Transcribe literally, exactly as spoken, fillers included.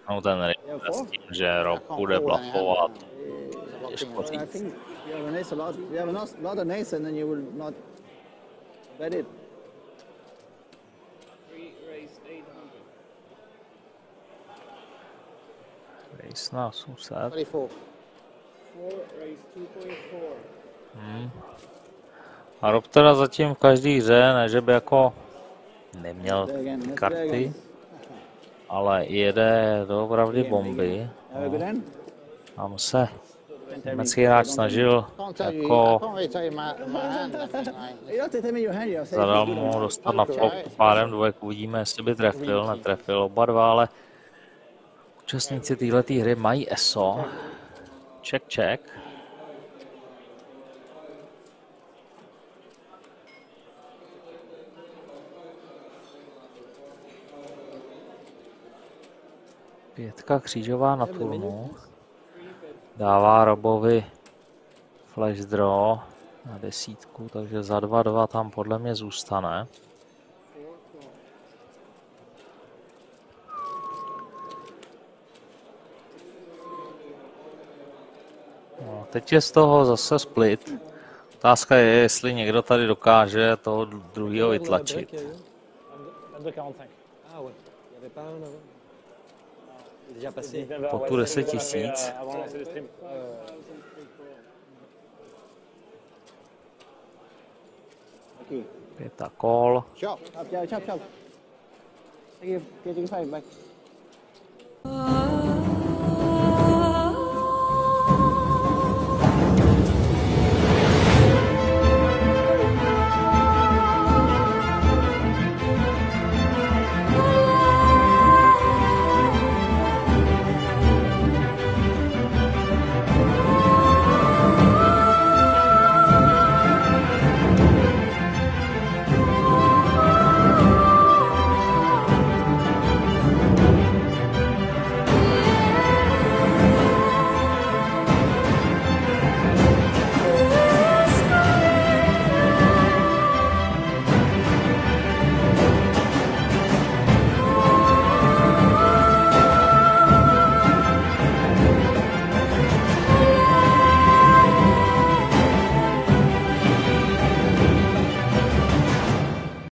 No ten Richter s tím, že Rob bude blafovat. Těžko I říct. think you have an ace a lot. You have a lot, lot of ace, and then you will not bet it. Race na osm set. twenty-four. Hmm. A Rob teda zatím v každý hře, ne že by jako neměl ty karty, ale jede doopravdy bomby. No. Tam se německý hráč snažil jako zadal mu dostat na flop pádem dvojek. Uvidíme, jestli by trefil, netrefil oba dva, ale účastníci této hry mají E S O. Check, check. Pětka křížová na turnu. Dává Robovi flash draw na desítku, takže za dva dva tam podle mě zůstane. No, teď je z toho zase split. Otázka je, jestli někdo tady dokáže toho druhého vytlačit. Po tu deset tisíc. Pěta kol. Chop, chop, chop, chop. Take your, take your five back.